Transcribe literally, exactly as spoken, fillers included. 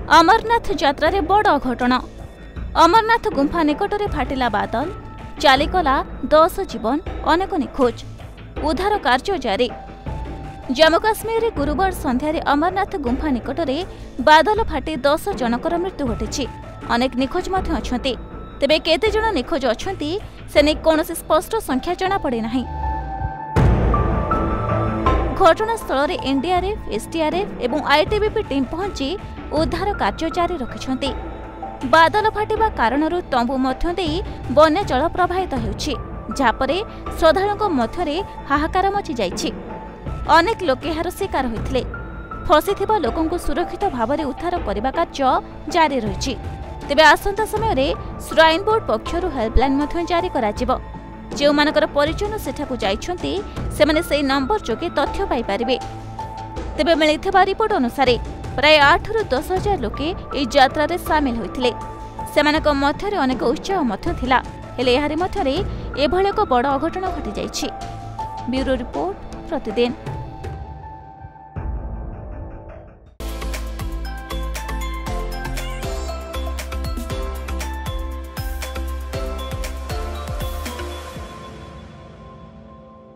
अमरनाथ यात्रा बड़ अघटन। अमरनाथ गुंफा निकटरे फाटिला बादल, चालीगला दस जीवन, अनेक निखोज, उद्धार कार्य जारी। जम्मू काश्मीर गुरुवार संध्यारे अमरनाथ गुंफा निकटरे बादल फाटी दस जनकर मृत्यु घटी। अनेक निखोज अछंती। तेबे केते जण निखोज अछंती से नै कोनोसी स्पष्ट संख्या जना पड़े नाही। घटनास्थल में एनडीआरएफ, एसडीआरएफ एवं आईटीबीपी टीम पहुंची उद्धार कार्य जारी रखिछंती। बादल फाटिबा कारणरू तंबू मध्य देई बन्या जल प्रवाहित हेउछि, जापरे श्रद्धालुଙ୍କ मध्यरे हाहाकार मची जाइछि। अनेक लोक एहार शिकार होइथिले। फसिथिबा लोकंकु सुरक्षित भाव में उद्धार करबा कार्य जारी रहिछि। तेबे आसंता समय रे श्राइन बोर्ड पक्षरु हेल्पलाइन मध्य जारी कराजिबो। जो मानकर परिचय सेठाकु जाइछंती सेमाने सेई नंबर जोगे तथ्य पाई परिबे। तेबे मिलिथिबा रिपोर्ट अनुसार प्राय आठ रु दस हजार लोके एई यात्रा रे शामिल होइथिले। सेमानक मध्यरे अनेक उत्साह मध्य थिला, हेले एहारे मध्यरे एभଳି ଏକ ବଡ଼ ଅଘଟଣ ଘଟି ଯାଇଛି। ब्यूरो रिपोर्ट प्रतिदिन।